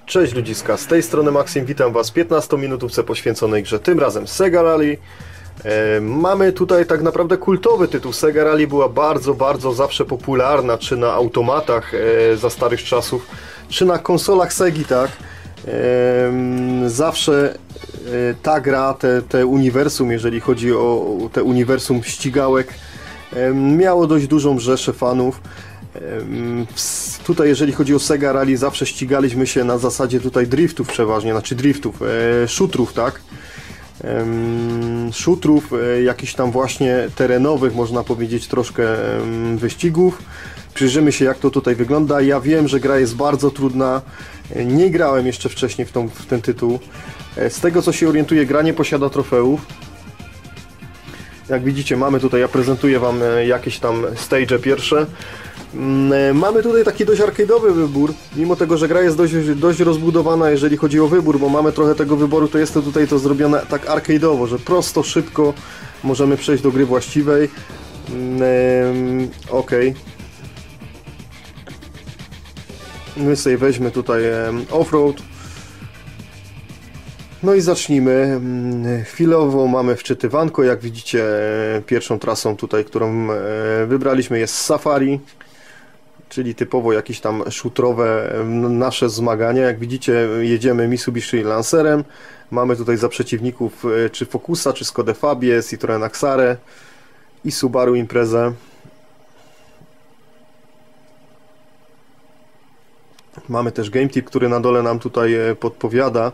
Cześć ludziska, z tej strony Maxim, witam was w 15-minutówce poświęconej grze, tym razem Sega Rally. Mamy tutaj tak naprawdę kultowy tytuł. Sega Rally była bardzo zawsze popularna, czy na automatach za starych czasów, czy na konsolach Segi, tak. Zawsze ta gra, te uniwersum, jeżeli chodzi o te uniwersum ścigałek, miało dość dużą rzeszę fanów. Tutaj jeżeli chodzi o Sega Rally, zawsze ścigaliśmy się na zasadzie tutaj driftów przeważnie, znaczy driftów, shooterów, tak? Shooterów, jakichś tam właśnie terenowych, można powiedzieć, troszkę wyścigów. Przyjrzymy się, jak to tutaj wygląda. Ja wiem, że gra jest bardzo trudna, nie grałem jeszcze wcześniej w ten tytuł. Z tego co się orientuję, gra nie posiada trofeów. Jak widzicie, mamy tutaj, ja prezentuję wam jakieś tam stage pierwsze. Mamy tutaj taki dość arcade'owy wybór, mimo tego, że gra jest dość rozbudowana, jeżeli chodzi o wybór, bo mamy trochę tego wyboru, to jest to tutaj to zrobione tak arcade'owo, że prosto, szybko możemy przejść do gry właściwej. Ok. My sobie weźmy tutaj offroad. No i zacznijmy. Chwilowo mamy wczytywanko, jak widzicie pierwszą trasą tutaj, którą wybraliśmy, jest Safari, czyli typowo jakieś tam shooterowe nasze zmagania. Jak widzicie, jedziemy Mitsubishi Lancerem, mamy tutaj za przeciwników czy Focusa, czy Skodę Fabię, Citroen Axarę i Subaru Imprezę. Mamy też GameTip, który na dole nam tutaj podpowiada.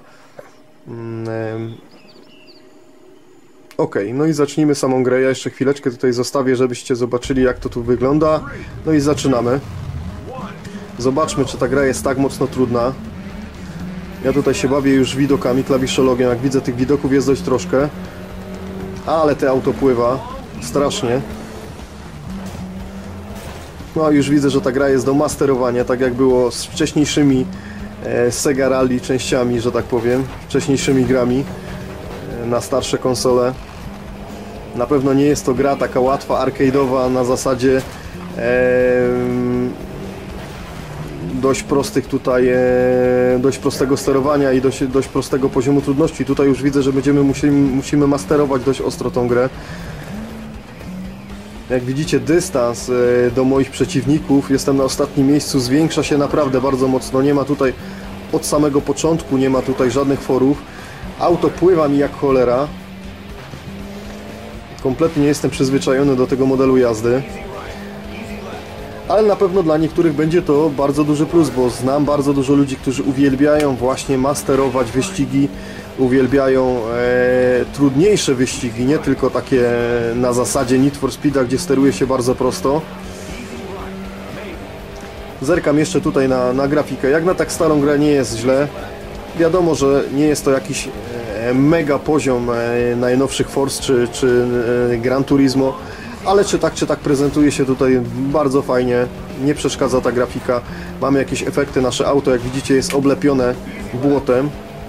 Ok, no i zacznijmy samą grę. Ja jeszcze chwileczkę tutaj zostawię, żebyście zobaczyli, jak to tu wygląda. No i zaczynamy. Zobaczmy, czy ta gra jest tak mocno trudna. Ja tutaj się bawię już widokami, klawiszologiem. Jak widzę, tych widoków jest dość troszkę. Ale te auto pływa strasznie. No już widzę, że ta gra jest do masterowania, tak jak było z wcześniejszymi Sega Rally częściami, że tak powiem, wcześniejszymi grami na starsze konsole. Na pewno nie jest to gra taka łatwa, arcade'owa, na zasadzie dość prostych tutaj, dość prostego sterowania i dość prostego poziomu trudności. Tutaj już widzę, że musimy masterować dość ostro tą grę. Jak widzicie, dystans do moich przeciwników, jestem na ostatnim miejscu, zwiększa się naprawdę bardzo mocno. Nie ma tutaj od samego początku, nie ma tutaj żadnych forów. Auto pływa mi jak cholera. Kompletnie nie jestem przyzwyczajony do tego modelu jazdy. Ale na pewno dla niektórych będzie to bardzo duży plus, bo znam bardzo dużo ludzi, którzy uwielbiają właśnie masterować wyścigi, uwielbiają trudniejsze wyścigi, nie tylko takie na zasadzie Need for Speeda, gdzie steruje się bardzo prosto. Zerkam jeszcze tutaj na grafikę. Jak na tak starą grę nie jest źle. Wiadomo, że nie jest to jakiś mega poziom najnowszych Force czy Gran Turismo, ale czy tak prezentuje się tutaj bardzo fajnie, nie przeszkadza ta grafika. Mamy jakieś efekty, nasze auto, jak widzicie, jest oblepione błotem.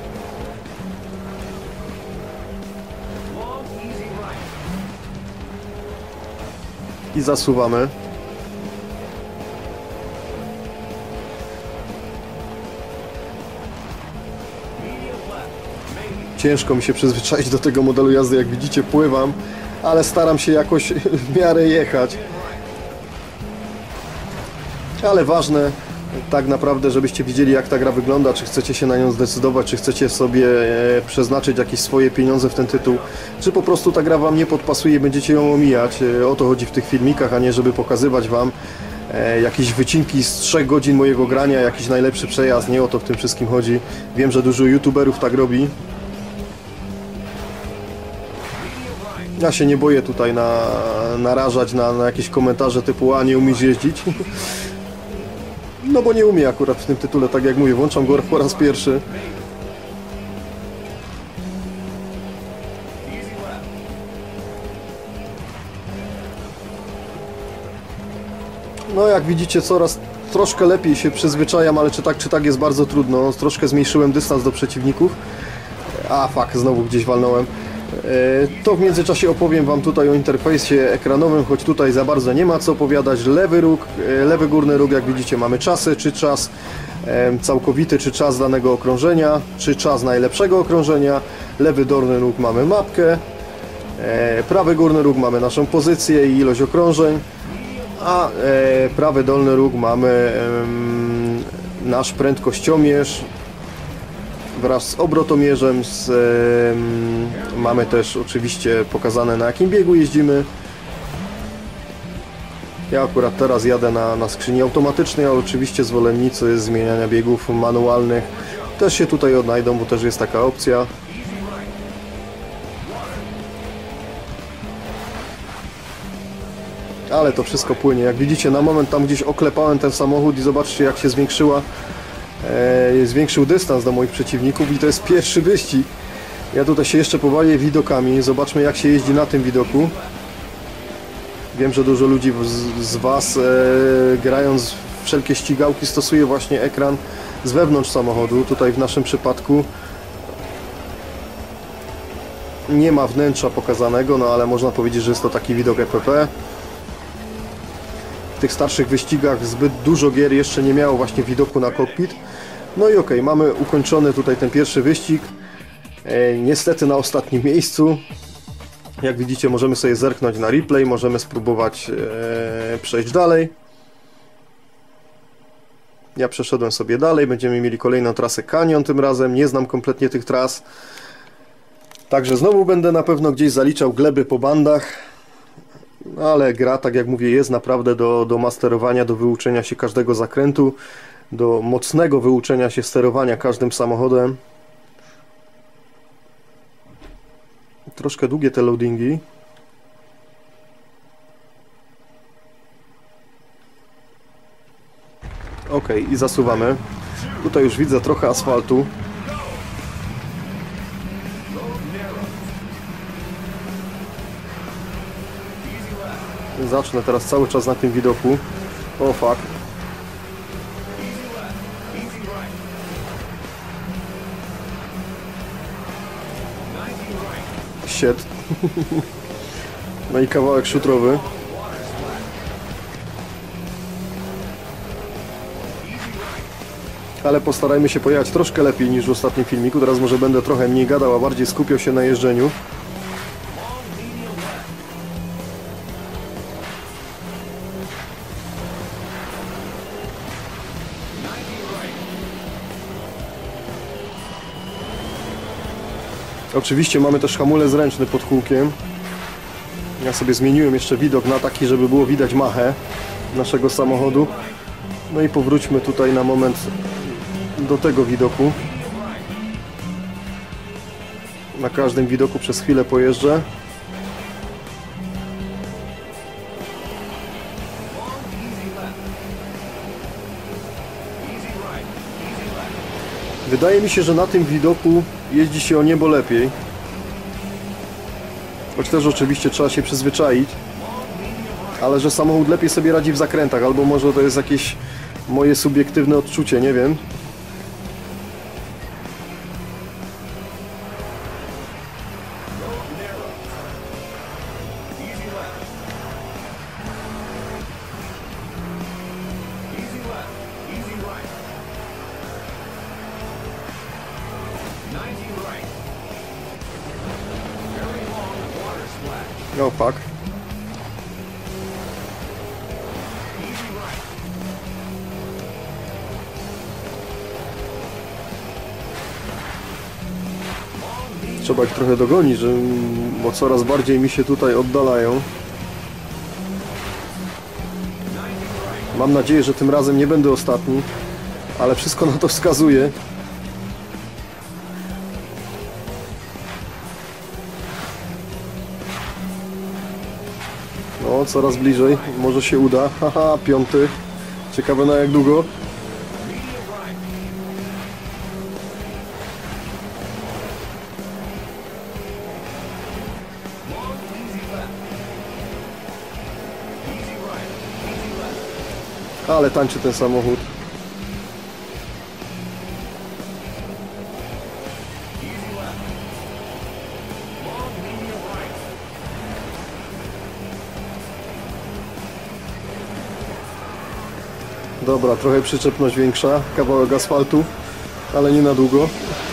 I zasuwamy. Ciężko mi się przyzwyczaić do tego modelu jazdy, jak widzicie, pływam, ale staram się jakoś w miarę jechać. Ale ważne tak naprawdę, żebyście widzieli, jak ta gra wygląda, czy chcecie się na nią zdecydować, czy chcecie sobie przeznaczyć jakieś swoje pieniądze w ten tytuł, czy po prostu ta gra wam nie podpasuje i będziecie ją omijać. O to chodzi w tych filmikach, a nie żeby pokazywać wam jakieś wycinki z 3 godzin mojego grania, jakiś najlepszy przejazd. Nie o to w tym wszystkim chodzi. Wiem, że dużo youtuberów tak robi. Ja się nie boję tutaj narażać na jakieś komentarze typu "a nie umiesz jeździć". No bo nie umiem akurat w tym tytule, tak jak mówię, włączam go po raz pierwszy. No jak widzicie, troszkę lepiej się przyzwyczajam, ale czy tak jest bardzo trudno. Troszkę zmniejszyłem dystans do przeciwników. A fuck, znowu gdzieś walnąłem. To w międzyczasie opowiem wam tutaj o interfejsie ekranowym, choć tutaj za bardzo nie ma co opowiadać. Lewy róg, lewy górny róg, jak widzicie, mamy czasy, czy czas. całkowity, czy czas danego okrążenia, czy czas najlepszego okrążenia. Lewy dolny róg mamy mapkę, prawy górny róg mamy naszą pozycję i ilość okrążeń, a prawy dolny róg mamy nasz prędkościomierz wraz z obrotomierzem, mamy też oczywiście pokazane, na jakim biegu jeździmy. Ja akurat teraz jadę na skrzyni automatycznej, ale oczywiście zwolennicy zmieniania biegów manualnych też się tutaj odnajdą, bo też jest taka opcja. Ale to wszystko płynie. Jak widzicie, na moment tam gdzieś oklepałem ten samochód i zobaczcie, jak się zwiększył dystans do moich przeciwników i to jest pierwszy wyścig. Ja tutaj się jeszcze pobawię widokami. Zobaczmy, jak się jeździ na tym widoku. Wiem, że dużo ludzi z Was grając w wszelkie ścigałki stosuje właśnie ekran z wewnątrz samochodu. Tutaj w naszym przypadku nie ma wnętrza pokazanego, no ale można powiedzieć, że jest to taki widok EPP. W tych starszych wyścigach zbyt dużo gier jeszcze nie miało właśnie widoku na kokpit. No i okej, mamy ukończony tutaj ten pierwszy wyścig. Niestety na ostatnim miejscu. Jak widzicie, możemy sobie zerknąć na replay, możemy spróbować przejść dalej. Ja przeszedłem sobie dalej, będziemy mieli kolejną trasę Canyon tym razem, nie znam kompletnie tych tras. Także znowu będę na pewno gdzieś zaliczał gleby po bandach. Ale gra, tak jak mówię, jest naprawdę do masterowania, do wyuczenia się każdego zakrętu, do mocnego wyuczenia się sterowania każdym samochodem. Troszkę długie te loadingi. Ok, i zasuwamy. Tutaj już widzę trochę asfaltu. Zacznę teraz cały czas na tym widoku. O fuck. Shit. No i kawałek szutrowy. Ale postarajmy się pojechać troszkę lepiej niż w ostatnim filmiku. Teraz może będę trochę mniej gadał, a bardziej skupiał się na jeżdżeniu. Oczywiście mamy też hamulec ręczny pod kółkiem. Ja sobie zmieniłem jeszcze widok na taki, żeby było widać machę naszego samochodu. No i powróćmy tutaj na moment do tego widoku. Na każdym widoku przez chwilę pojeżdżę. Wydaje mi się, że na tym widoku jeździ się o niebo lepiej. Choć też oczywiście trzeba się przyzwyczaić. Ale że samochód lepiej sobie radzi w zakrętach, albo może to jest jakieś moje subiektywne odczucie, nie wiem. Oh fuck. Trzeba ich trochę dogonić, bo coraz bardziej mi się tutaj oddalają. Mam nadzieję, że tym razem nie będę ostatni, ale wszystko na to wskazuje. No, coraz bliżej, może się uda. Haha, piąty. Ciekawe na jak długo. Ale tańczy ten samochód. Dobra, trochę przyczepność większa, kawałek asfaltu, ale nie na długo.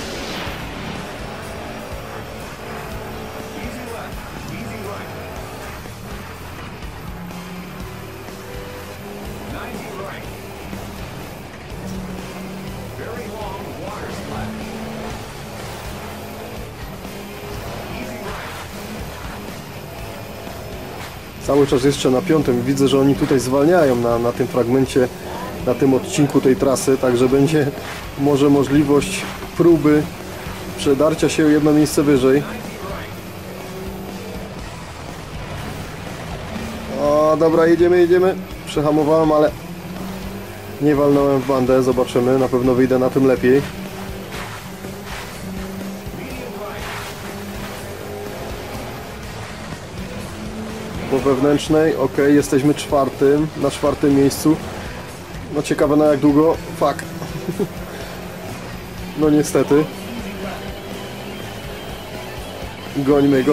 Cały czas jeszcze na 5. Widzę, że oni tutaj zwalniają na tym fragmencie, na tym odcinku tej trasy, także będzie może możliwość próby przedarcia się jedno miejsce wyżej. O, dobra, jedziemy. Przehamowałem, ale nie walnąłem w bandę, zobaczymy, na pewno wyjdę na tym lepiej. Po wewnętrznej, ok, jesteśmy na 4. miejscu. No ciekawe na jak długo. Fuck. No niestety. Gońmy.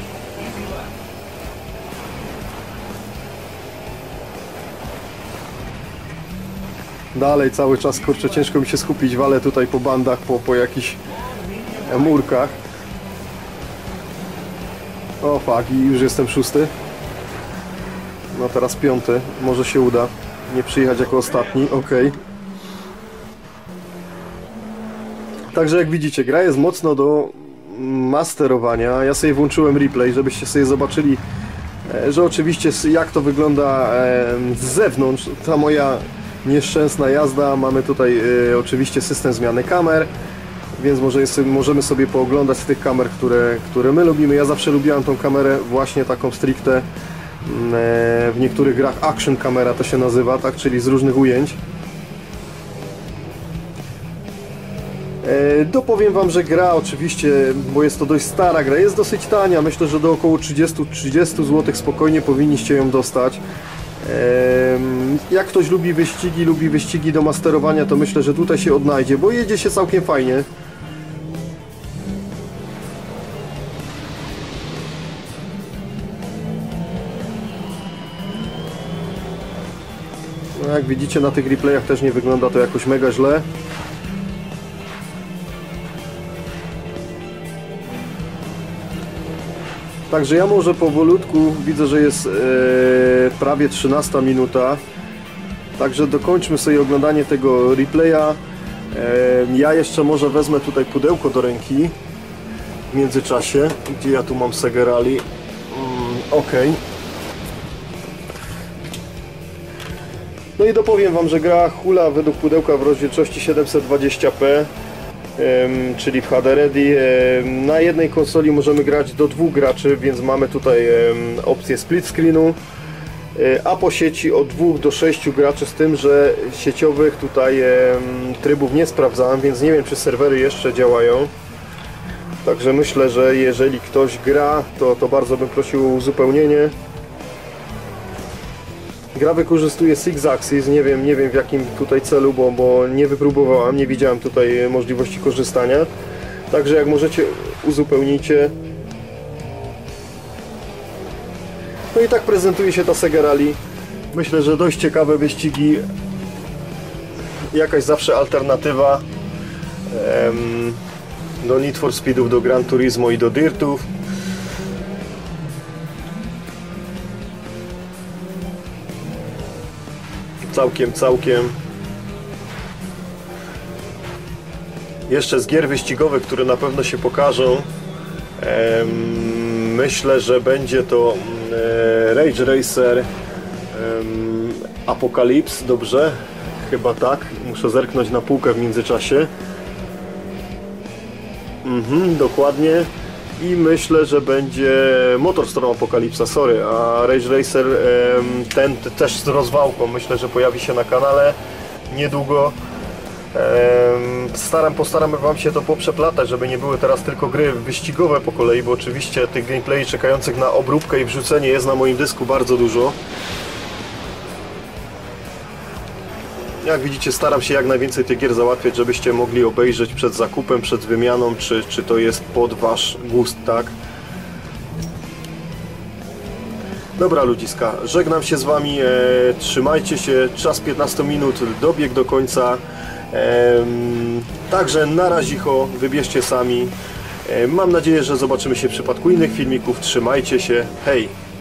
Dalej cały czas, kurczę, ciężko mi się skupić, walę tutaj po bandach, po jakichś murkach. O fuck, i już jestem 6. No teraz 5. Może się uda nie przyjechać jako ostatni, ok. Także jak widzicie, gra jest mocno do masterowania. Ja sobie włączyłem replay, żebyście sobie zobaczyli, że oczywiście jak to wygląda z zewnątrz. Ta moja nieszczęsna jazda. Mamy tutaj oczywiście system zmiany kamer, więc możemy sobie pooglądać z tych kamer, które my lubimy. Ja zawsze lubiłem tą kamerę właśnie taką stricte, w niektórych grach action kamera to się nazywa, tak, czyli z różnych ujęć. Dopowiem wam, że gra oczywiście, bo jest to dość stara gra, jest dosyć tania. Myślę, że do około 30 zł spokojnie powinniście ją dostać. Jak ktoś lubi wyścigi do masterowania, to myślę, że tutaj się odnajdzie, bo jedzie się całkiem fajnie. No jak widzicie, na tych replayach też nie wygląda to jakoś mega źle. Także ja może powolutku, widzę, że jest prawie 13 minuta. Także dokończmy sobie oglądanie tego replaya. Ja jeszcze może wezmę tutaj pudełko do ręki w międzyczasie. Gdzie ja tu mam Sega Rally? Ok. No i dopowiem wam, że gra hula według pudełka w rozdzielczości 720p. Czyli w HD Ready. Na jednej konsoli możemy grać do 2 graczy, więc mamy tutaj opcję split screenu, a po sieci od 2 do 6 graczy, z tym, że sieciowych tutaj trybów nie sprawdzałem, więc nie wiem, czy serwery jeszcze działają. Także myślę, że jeżeli ktoś gra, to bardzo bym prosił o uzupełnienie. Gra wykorzystuje Six Axis, nie wiem w jakim tutaj celu, bo nie wypróbowałem, nie widziałem tutaj możliwości korzystania. Także jak możecie, uzupełnijcie. No i tak prezentuje się ta Sega Rally. Myślę, że dość ciekawe wyścigi. Jakaś zawsze alternatywa do Need for Speedów, do Gran Turismo i do Dirtów. Całkiem. Jeszcze z gier wyścigowych, które na pewno się pokażą, myślę, że będzie to Rage Racer Apocalypse, dobrze? Chyba tak. Muszę zerknąć na półkę w międzyczasie. Dokładnie. I myślę, że będzie Motorstorm Apocalypse, sorry, a Rage Racer ten też z rozwałką, myślę, że pojawi się na kanale niedługo. Postaramy wam się to poprzeplatać, żeby nie były teraz tylko gry wyścigowe po kolei, bo oczywiście tych gameplay czekających na obróbkę i wrzucenie jest na moim dysku bardzo dużo. Jak widzicie, staram się jak najwięcej tych gier załatwiać, żebyście mogli obejrzeć przed zakupem, przed wymianą, czy to jest pod wasz gust, tak? Dobra ludziska, żegnam się z Wami, trzymajcie się, czas 15 minut dobiegł do końca, także na razicho, wybierzcie sami, mam nadzieję, że zobaczymy się w przypadku innych filmików, trzymajcie się, hej!